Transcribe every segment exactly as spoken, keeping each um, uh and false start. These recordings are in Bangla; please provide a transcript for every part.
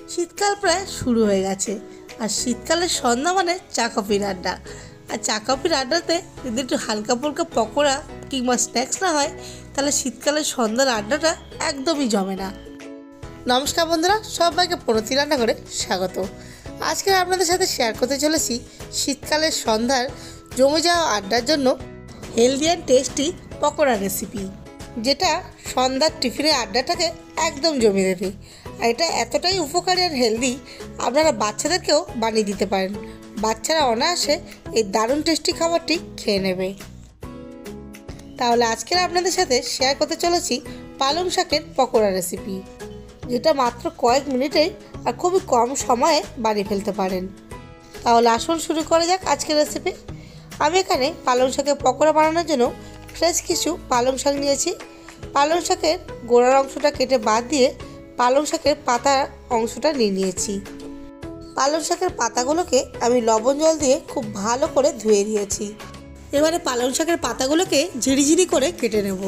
শীতকাল প্রায় শুরু হয়ে গেছে, আর শীতকালের সন্ধ্যা মানে চা কফির আড্ডা। আর চা কফির আড্ডাতে যদি একটু হালকা ফুলকা পকোড়া কিংবা স্ন্যাক্স না হয়, তাহলে শীতকালের সন্ধ্যার আড্ডাটা একদমই জমে না। নমস্কার বন্ধুরা, সবাইকে প্রণতি রান্না করে স্বাগত। আজকে আপনাদের সাথে শেয়ার করতে চলেছি শীতকালের সন্ধ্যার জমে যাওয়া আড্ডার জন্য healthy and tasty pakora recipe, যেটা সন্ধ্যার টিফিনের আড্ডাটাকে একদম জমিয়ে দেবে। আর এটা এতটাই উপকারী আর হেলদি, আপনারা বাচ্চাদেরকেও বানিয়ে দিতে পারেন। বাচ্চারা অনায়াসে এই দারুণ টেস্টি খাবারটি খেয়ে নেবে। তাহলে আজকের আপনাদের সাথে শেয়ার করতে চলেছি পালং শাকের পকোড়া রেসিপি, যেটা মাত্র কয়েক মিনিটে আর খুবই কম সময়ে বানিয়ে ফেলতে পারেন। তাহলে আসুন শুরু করা যাক আজকের রেসিপি। আমি এখানে পালং শাকের পকোড়া বানানোর জন্য ফ্রেশ কিছু পালং শাক নিয়েছি। পালং শাকের গোড়ার অংশটা কেটে বাদ দিয়ে পালং শাকের পাতার অংশটা নিয়ে নিয়েছি। পালং শাকের পাতাগুলোকে আমি লবণ জল দিয়ে খুব ভালো করে ধুয়ে দিয়েছি। এবারে পালং শাকের পাতাগুলোকে ঝিরিঝিরি করে কেটে নেব।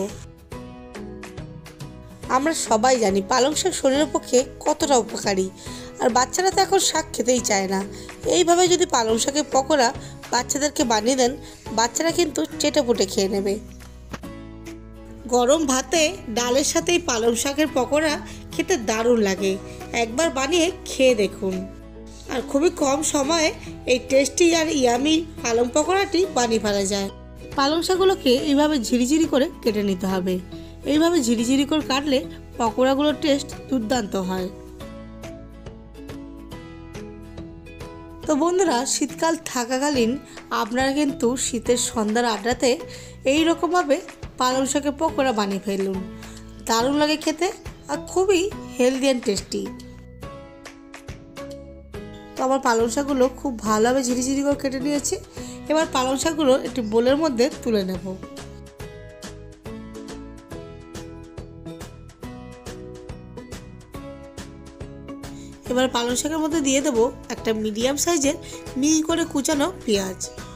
আমরা সবাই জানি পালং শাক শরীরের পক্ষে কতটা উপকারী, আর বাচ্চারা তো এখন শাক খেতেই চায় না। এইভাবে যদি পালং শাকের পকোড়া বাচ্চাদেরকে বানিয়ে দেন, বাচ্চারা কিন্তু চেটেপুটে খেয়ে নেবে। গরম ভাতে ডালের সাথে এই পালং শাকের পকোড়া খেতে দারুণ লাগে। একবার বানিয়ে খেয়ে দেখুন। আর খুবই কম সময়ে এই টেস্টি আর ইয়ামি পালং পকোড়াটি বানিয়ে ফেলা যায়। পালং শাকগুলোকে এইভাবে ঝিরিঝিরি করে কেটে নিতে হবে। এইভাবে ঝিরিঝিরি করে কাটলে পকোড়াগুলোর টেস্ট দুর্দান্ত হয়। তো বন্ধুরা, শীতকাল থাকাকালীন আপনারা কিন্তু শীতের সন্ধ্যার আড্ডাতে এই রকমভাবে পালং শাকের পকোড়া বানিয়ে ফেলুন। দারুণ লাগে খেতে আর খুবই হেলদি অ্যান্ড টেস্টি। তো আমার পালং শাকগুলো খুব ভালোভাবে ঝিরিঝিরি করে কেটে নিয়েছি। এবার পালং শাকগুলো একটি বোলের মধ্যে তুলে নেব। এবার পালং শাকের মধ্যে দিয়ে দেবো একটা মিডিয়াম সাইজের মিহি করে কুচানো পেঁয়াজ।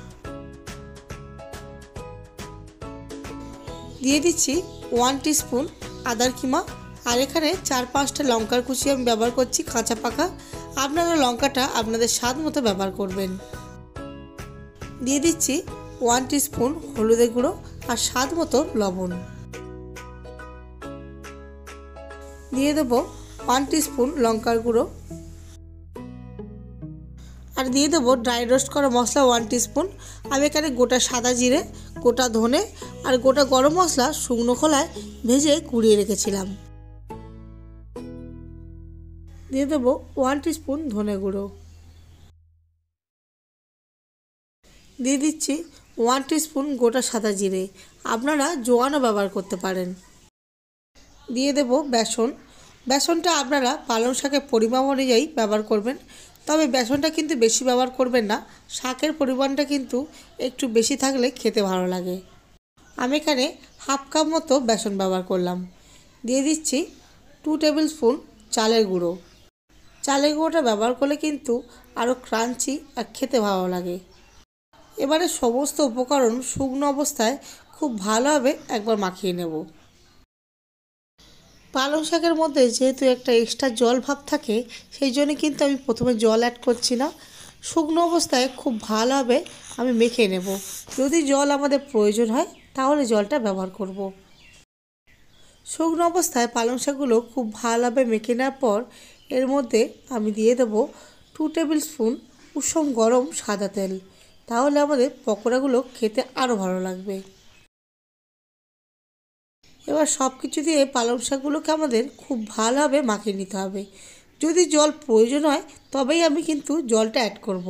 দিয়ে দিচ্ছি ওয়ান টিস্পুন আদার কিমা। আর এখানে চার পাঁচটা লঙ্কার কুচি আমি ব্যবহার করছি, কাঁচা পাকা। আপনারা লঙ্কাটা আপনাদের স্বাদ মতো ব্যবহার করবেন। দিয়ে দিচ্ছি ওয়ান টিস্পুন হলুদের গুঁড়ো আর স্বাদ মতো লবণ। দিয়ে দেবো ওয়ান টিস্পুন লঙ্কার গুঁড়ো। আর দিয়ে দেবো ড্রাই রোস্ট করা মশলা ওয়ান টিস্পুন। আমি এখানে গোটা সাদা জিরে, গোটা ধনে আর গোটা গরম মশলা শুকনো খোলায় ভেজে কুড়িয়ে রেখেছিলাম। দিয়ে দেবো ওয়ান টিস্পুন ধনে গুঁড়ো। দিয়ে দিচ্ছি ওয়ান টিস্পুন গোটা সাদা জিরে, আপনারা জোয়ানও ব্যবহার করতে পারেন। দিয়ে দেবো বেসন। বেসনটা আপনারা পালং শাকের পরিমাণ অনুযায়ী ব্যবহার করবেন, তবে বেসনটা কিন্তু বেশি ব্যবহার করবেন না। শাকের পরিমাণটা কিন্তু একটু বেশি থাকলে খেতে ভালো লাগে। আমি এখানে হাফ কাপ মতো বেসন ব্যবহার করলাম। দিয়ে দিচ্ছি টু টেবিল স্পুন চালের গুঁড়ো। চালের গুঁড়োটা ব্যবহার করলে কিন্তু আরও ক্রাঞ্চি আর খেতে ভালো লাগে। এবারে সমস্ত উপকরণ শুকনো অবস্থায় খুব ভালোভাবে একবার মাখিয়ে নেব। পালং শাকের মধ্যে যেহেতু একটা এক্সট্রা জল ভাব থাকে, সেই জন্য কিন্তু আমি প্রথমে জল অ্যাড করছি না। শুকনো অবস্থায় খুব ভালোভাবে আমি মেখে নেব। যদি জল আমাদের প্রয়োজন হয় তাহলে জলটা ব্যবহার করব। শুকনো অবস্থায় পালং শাকগুলো খুব ভালোভাবে মেখে নেওয়ার পর এর মধ্যে আমি দিয়ে দেবো টু টেবিল স্পুন উষম গরম সাদা তেল। তাহলে আমাদের পকোড়াগুলো খেতে আরও ভালো লাগবে। এবার সব কিছু দিয়ে পালং শাকগুলোকে আমাদের খুব ভালোভাবে মাখিয়ে নিতে হবে। যদি জল প্রয়োজন হয় তবেই আমি কিন্তু জলটা অ্যাড করব।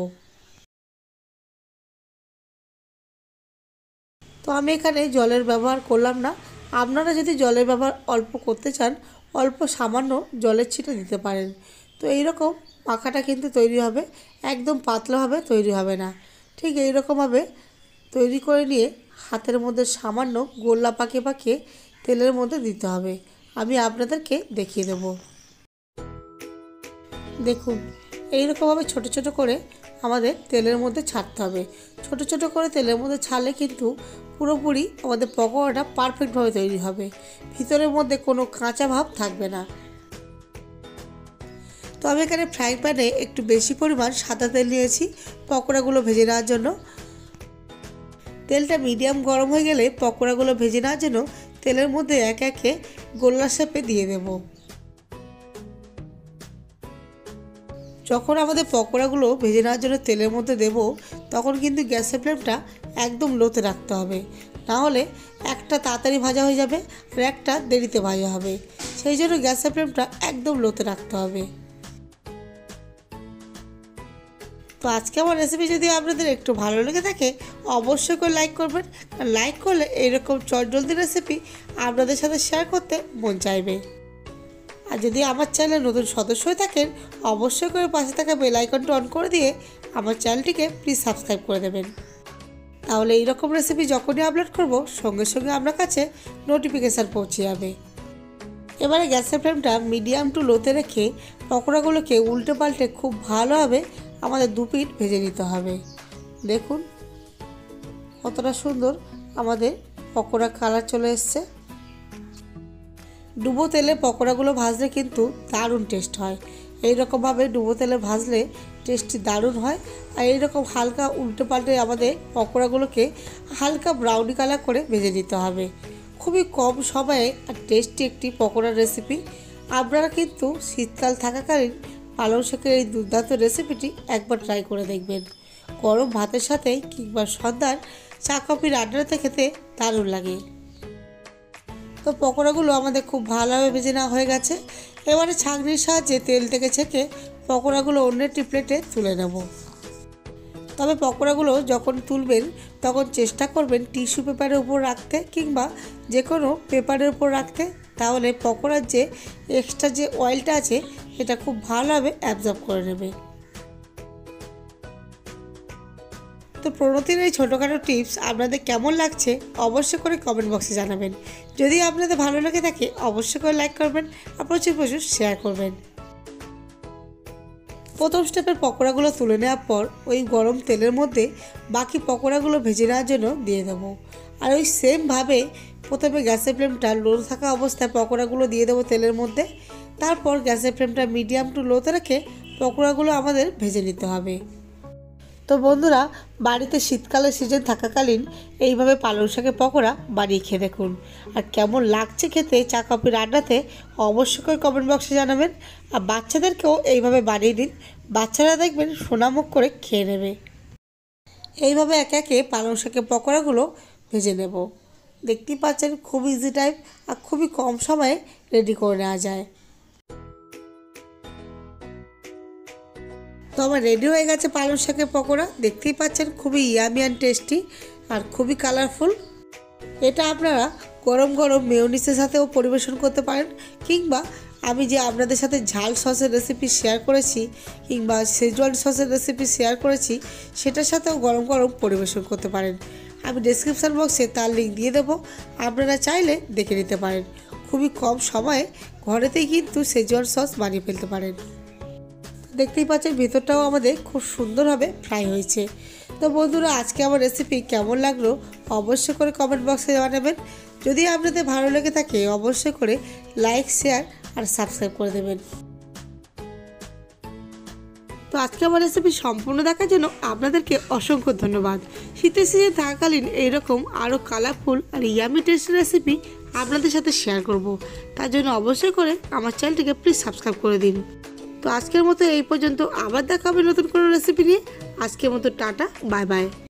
তো আমি এখানে জলের ব্যবহার করলাম না। আপনারা যদি জলের ব্যবহার অল্প করতে চান, অল্প সামান্য জলের ছিটে দিতে পারেন। তো এইরকম মাখাটা কিন্তু তৈরি হবে, একদম পাতলাভাবে তৈরি হবে না। ঠিক এইরকমভাবে তৈরি করে নিয়ে হাতের মধ্যে সামান্য গোল্লা পাকিয়ে পাকিয়ে তেলের মধ্যে দিতে হবে। আমি আপনাদেরকে দেখিয়ে দেব। দেখুন, এইরকমভাবে ছোট ছোট করে আমাদের তেলের মধ্যে ছাড়তে হবে। ছোট ছোট করে তেলের মধ্যে ছাড়লে কিন্তু পুরোপুরি আমাদের পকোড়াটা পারফেক্টভাবে তৈরি হবে। ভিতরের মধ্যে কোনো কাঁচা ভাব থাকবে না। তো আমি এখানে ফ্রাই প্যানে একটু বেশি পরিমাণ সাদা তেল নিয়েছি পকোড়াগুলো ভেজে নেওয়ার জন্য। তেলটা মিডিয়াম গরম হয়ে গেলে পকোড়াগুলো ভেজে নেওয়ার জন্য তেলের মধ্যে এক একে গোল্লা শেপে দিয়ে দেব। যখন আমাদের পকোড়াগুলো ভেজে নেওয়ার জন্য তেলের মধ্যে দেব তখন কিন্তু গ্যাসের ফ্লেমটা একদম লোতে রাখতে হবে, না হলে একটা তাড়াতাড়ি ভাজা হয়ে যাবে আর একটা দেরিতে ভাজা হবে। সেই জন্য গ্যাসের ফ্লেমটা একদম লোতে রাখতে হবে। তো আজকে আমার রেসিপি যদি আপনাদের একটু ভালো লেগে থাকে অবশ্যই করে লাইক করবেন। আর লাইক করলে এইরকম চটজলদি রেসিপি আপনাদের সাথে শেয়ার করতে মন চাইবে। আর যদি আমার চ্যানেলে নতুন সদস্য হয়ে থাকেন অবশ্যই করে পাশে থাকা বেল আইকনটা অন করে দিয়ে আমার চ্যানেলটিকে প্লিজ সাবস্ক্রাইব করে দেবেন। তাহলে এইরকম রেসিপি যখনই আপলোড করব সঙ্গে সঙ্গে আপনার কাছে নোটিফিকেশান পৌঁছে যাবে। এবারে গ্যাসের ফ্লেমটা মিডিয়াম টু লোতে রেখে পকোড়াগুলোকে উল্টে পাল্টে খুব ভালোভাবে আমাদের দু পিঠ ভেজে নিতে হবে। দেখুন কতটা সুন্দর আমাদের পকোড়া কালার চলে এসছে। ডুবো তেলে পকোড়াগুলো ভাজলে কিন্তু দারুণ টেস্ট হয়। এইরকমভাবে ডুবো তেলে ভাজলে টেস্টটি দারুণ হয়। আর এইরকম হালকা উল্টে পাল্টে আমাদের পকোড়াগুলোকে হালকা ব্রাউনি কালার করে ভেজে নিতে হবে। খুবই কম সময়ে আর টেস্টি একটি পকোড়ার রেসিপি। আপনারা কিন্তু শীতকাল থাকাকালীন পালং শাকের এই দুর্দান্ত রেসিপিটি একবার ট্রাই করে দেখবেন। গরম ভাতের সাথে কিংবা সন্ধ্যার চা কফির আড্ডাতে খেতে দারুণ লাগে। তো পকোড়াগুলো আমাদের খুব ভালোভাবে ভেজে নেওয়া হয়ে গেছে। এবারে ছাঁকনির সাহায্যে তেল থেকে ছেঁকে পকোড়াগুলো অন্য একটি প্লেটে তুলে নেব। তবে পকোড়াগুলো যখন তুলবেন তখন চেষ্টা করবেন টিস্যু পেপারের উপর রাখতে কিংবা যে কোনো পেপারের উপর রাখতে, তাহলে পকোড়ার যে এক্সট্রা যে অয়েলটা আছে এটা খুব ভালোভাবে অ্যাবজর্ব করে নেবে। তো প্রণতির এই ছোটোখাটো টিপস আপনাদের কেমন লাগছে অবশ্যই করে কমেন্ট বক্সে জানাবেন। যদি আপনাদের ভালো লেগে থাকে অবশ্যই করে লাইক করবেন আর প্রচুর প্রচুর শেয়ার করবেন। প্রথম স্টেপের পকোড়াগুলো তুলে নেওয়ার পর ওই গরম তেলের মধ্যে বাকি পকোড়াগুলো ভেজে নেওয়ার জন্য দিয়ে দেবো। আর ওই সেমভাবে প্রথমে গ্যাসের ফ্লেমটা লো থাকা অবস্থায় পকোড়াগুলো দিয়ে দেবো তেলের মধ্যে। তারপর গ্যাসের ফ্লেমটা মিডিয়াম টু লোতে রেখে পকোড়াগুলো আমাদের ভেজে নিতে হবে। তো বন্ধুরা বাড়িতে শীতকালের সিজন থাকাকালীন এইভাবে পালং শাকের পকোড়া বানিয়ে খেয়ে দেখুন। আর কেমন লাগছে খেতে চা কফির আড্ডাতে অবশ্যই করে কমেন্ট বক্সে জানাবেন। আর বাচ্চাদেরকেও এইভাবে বানিয়ে দিন, বাচ্চারা দেখবেন সোনামুখ করে খেয়ে নেবে। এইভাবে একে একে পালং শাকের পকোড়াগুলো ভেজে নেব। দেখতেই পাচ্ছেন খুব ইজি টাইপ আর খুবই কম সময়ে রেডি করে নেওয়া যায়। তো আমার রেডি হয়ে গেছে পালং শাকের পকোড়া। দেখতেই পাচ্ছেন খুবই ইয়ামি অ্যান্ড টেস্টি আর খুবই কালারফুল। এটা আপনারা গরম গরম মেয়োনিজের সাথেও পরিবেশন করতে পারেন, কিংবা আমি যে আপনাদের সাথে ঝাল সসের রেসিপি শেয়ার করেছি কিংবা শেজওয়ান সসের রেসিপি শেয়ার করেছি সেটার সাথেও গরম গরম পরিবেশন করতে পারেন। আমি ডেসক্রিপশান বক্সে তার লিঙ্ক দিয়ে দেবো, আপনারা চাইলে দেখে নিতে পারেন। খুবই কম সময়ে ঘরেতেই কিন্তু শেজওয়ান সস বানিয়ে ফেলতে পারেন। দেখতেই পাচ্ছেন ভিতরটাও আমাদের খুব সুন্দরভাবে ফ্রাই হয়েছে। তো বন্ধুরা আজকে আমার রেসিপি কেমন লাগলো অবশ্যই করে কমেন্ট বক্সে জানাবেন। যদি আপনাদের ভালো লেগে থাকে অবশ্যই করে লাইক শেয়ার আর সাবস্ক্রাইব করে দেবেন। তো আজকে আমার রেসিপি সম্পূর্ণ দেখার জন্য আপনাদেরকে অসংখ্য ধন্যবাদ। শীতের সিজন থাকাকালীন এইরকম আরও কালারফুল আর ইয়ামি টেস্টের রেসিপি আপনাদের সাথে শেয়ার করব। তার জন্য অবশ্যই করে আমার চ্যানেলটিকে প্লিজ সাবস্ক্রাইব করে দিন। তো আজকের মতো এই পর্যন্ত, আবার দেখা হবে নতুন কোনো রেসিপি নিয়ে। আজকের মতো টাটা, বাই বাই।